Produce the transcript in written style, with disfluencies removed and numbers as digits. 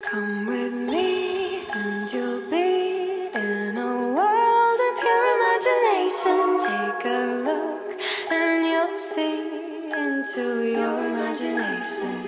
Come with me and you'll be in a world of pure imagination. Take a look and you'll see into your imagination.